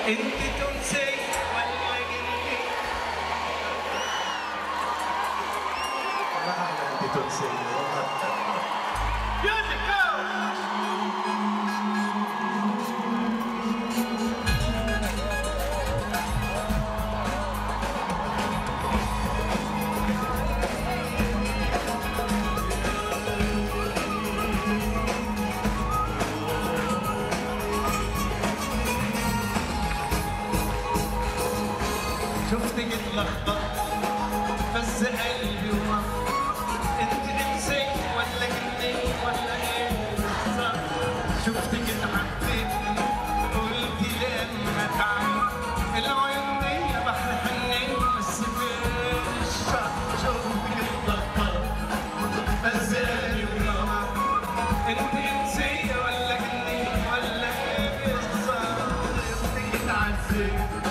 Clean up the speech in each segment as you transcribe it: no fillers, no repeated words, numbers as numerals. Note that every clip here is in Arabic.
انت تونسي ولا جنيه؟ والله احلى انت تونسي والله. ميوزك جو. شفتك اتلخبط فز قلبي وما انت انسي ولا جني ولا ايه بالظبط؟ شفتك اتعبتني قلت لما تعب العيون دي بحر حنين بس في الشط. شفتك اتلخبط فز قلبي وما انت انسي ولا جني ولا ايه بالظبط؟ شفتك اتعذبت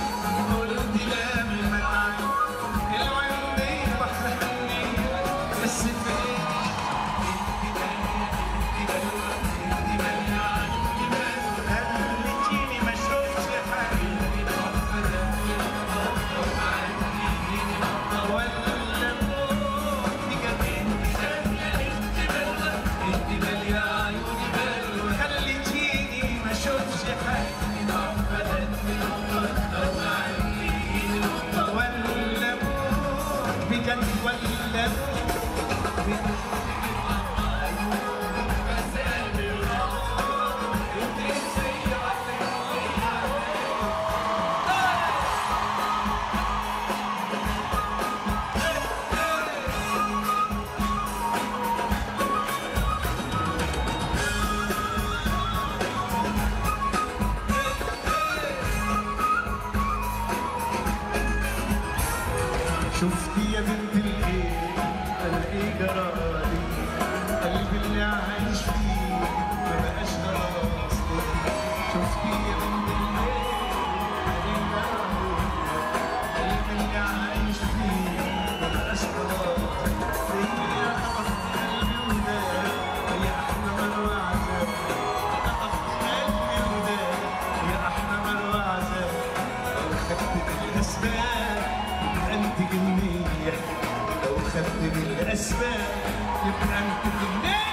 شفتي يا بنت الايه انا ايه جرالي قلبي اللي عايش فيه ما بقاش خلاص. شفتي يا بنت الايه انا ايه جرالي قلبي اللي عايش فيه ما بقاش خلاص. هي قطفت قلبي وداك هي احلى مروه عذاب. قطفت قلبي وداك هي احلى مروه عذاب. لو خدت بالاسباب انت جنية، لو خدت بالاسباب يبقى انت جنية.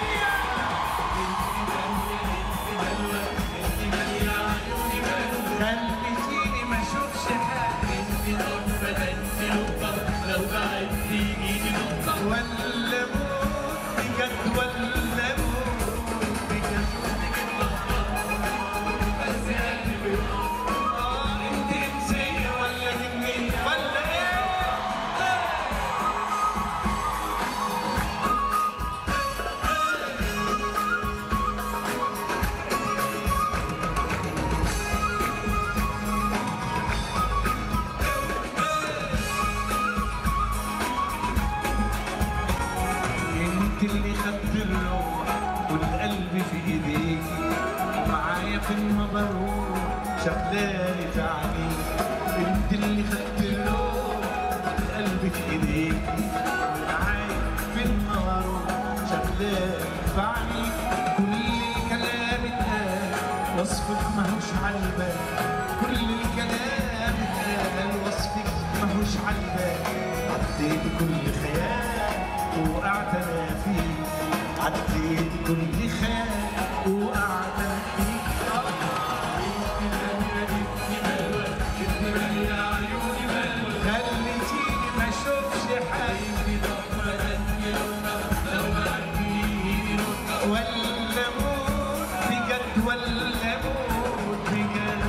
خليتيني ما اشوفش حاجة. انت نقطة انت نقطة لو بعد تيجي نقطة ولا موت بجد ولا موت بجد. بس قلبي انت انسية ولا جنية ولا ايه؟ انت اللي خدت الروح والقلب في ايديكي ومعايا فين ما بروح شغلاني تعليك. انت اللي خدت الروح والقلب في ايديكي ومعايا فين ما بروح شغلاني تعليك. كل الكلام اتقال وصفك ماهوش عالبال. كل الكلام اتقال وصفك ماهوش عالبال. عديت كل خيال وقعت انا فيه. عديت كل خيال وقعت انا فيه. خليتيني ما اشوفش حاجة ولا موت بجد ولا موت بجد.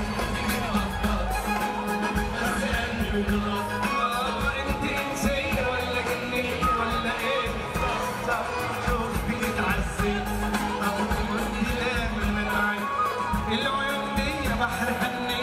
انت انسية ولا جنية ولا ايه؟ شوفي اتعذبت اقول لك لما تعب العيون دي بحر حنين